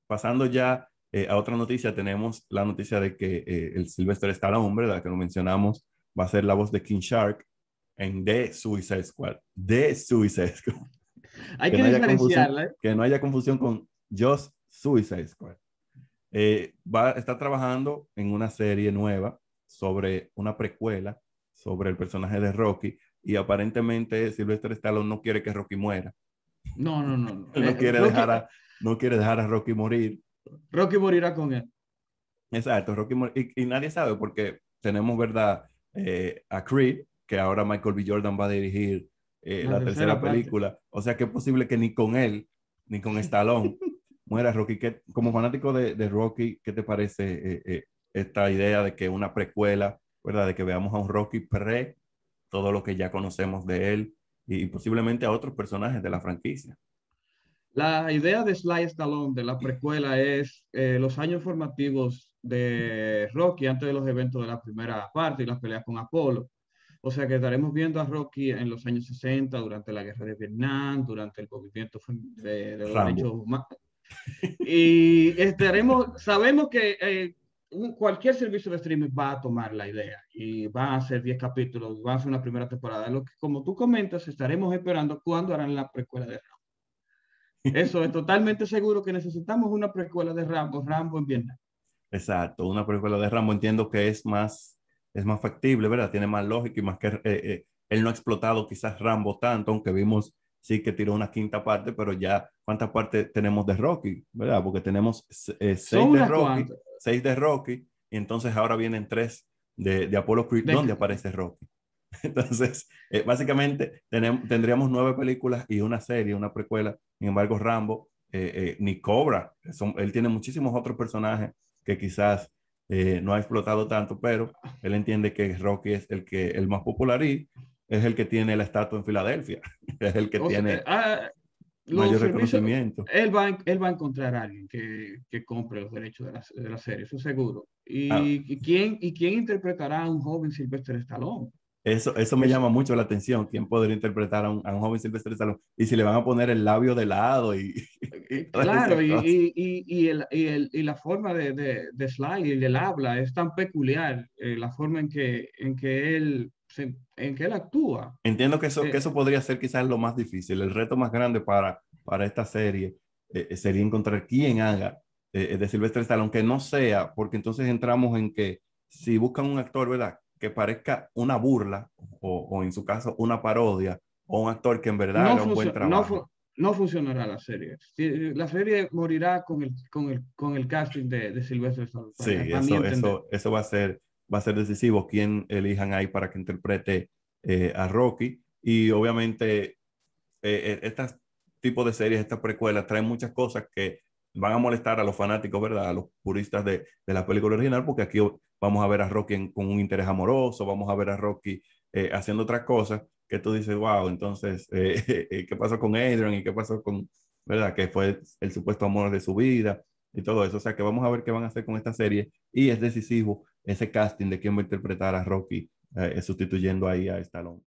pasando ya a otra noticia, tenemos la noticia de que el Sylvester Stallone, ¿verdad? Que lo mencionamos, va a ser la voz de King Shark en The Suicide Squad. The Suicide Squad. Hay que diferenciarla, ¿eh? Que no haya confusión con Just Suicide Squad. Está trabajando en una serie nueva sobre una precuela sobre el personaje de Rocky y aparentemente Sylvester Stallone no quiere que Rocky muera. No, no, no, no. Él no quiere Rocky, no quiere dejar a Rocky morir. Rocky morirá con él. Exacto, y nadie sabe porque tenemos, ¿verdad? A Creed, que ahora Michael B. Jordan va a dirigir La la tercera tercera parte. película. O sea que es posible que ni con él, ni con Stallone, muera Rocky. Como fanático de Rocky, ¿qué te parece esta idea de que una precuela, ¿verdad? De que veamos a un Rocky pre, todo lo que ya conocemos de él y posiblemente a otros personajes de la franquicia. La idea de Sly Stallone de la precuela es los años formativos de Rocky antes de los eventos de la primera parte y las peleas con Apolo. O sea que estaremos viendo a Rocky en los años 60, durante la guerra de Vietnam, durante el movimiento de los derechos Rambo. humanos. Y sabemos que cualquier servicio de streaming va a tomar la idea y va a hacer 10 capítulos, va a hacer una primera temporada. Lo que, como tú comentas, estaremos esperando cuándo harán la precuela de Rambo. Eso es totalmente seguro que necesitamos una precuela de Rambo, Rambo en Vietnam. Exacto, una película de Rambo entiendo que es más factible, ¿verdad? Tiene más lógica y más que él no ha explotado quizás Rambo tanto, aunque vimos sí que tiró una quinta parte, pero ya ¿cuántas partes tenemos de Rocky, ¿verdad? Porque tenemos Son unas cuantas. seis de Rocky, y entonces ahora vienen tres de Apollo Creed, De, donde aparece Rocky. Entonces, básicamente tendríamos 9 películas y una serie, una precuela. Sin embargo, Rambo ni Cobra. Él tiene muchísimos otros personajes que quizás no ha explotado tanto, pero él entiende que Rocky es el más popular y es el que tiene la estatua en Filadelfia. Es el que o sea, tiene los mayor servicios, reconocimiento. él va a encontrar a alguien que compre los derechos de la serie, eso seguro. Ah, Y quién interpretará a un joven Sylvester Stallone? eso me Eso, llama mucho la atención. ¿Quién podría interpretar a un joven Sylvester Stallone? Y si le van a poner el labio de lado y todas esas claro, cosas. y la forma de Sly y del habla es tan peculiar, la forma en que él actúa. Entiendo que Eh, eso podría ser quizás lo más difícil. El reto más grande para esta serie sería encontrar quién haga de Sylvester Stallone, aunque no sea, porque entonces entramos en que si buscan un actor, ¿verdad? Que parezca una burla o en su caso una parodia o un actor que en verdad no, haga un buen trabajo. no funcionará la serie. La serie morirá con el casting de Sylvester Stallone, Sí, para mi entender. eso va a ser decisivo quién elijan ahí para que interprete a Rocky. Y obviamente este tipo de series, estas precuelas, traen muchas cosas que van a molestar a los fanáticos, ¿verdad? A los puristas de la película original, porque aquí vamos a ver a Rocky con un interés amoroso, vamos a ver a Rocky haciendo otras cosas que tú dices, wow, entonces, ¿qué pasó con Adrian y qué pasó con, ¿verdad? Que fue el supuesto amor de su vida y todo eso. O sea, que vamos a ver qué van a hacer con esta serie y es decisivo ese casting de quién va a interpretar a Rocky sustituyendo ahí a Stallone.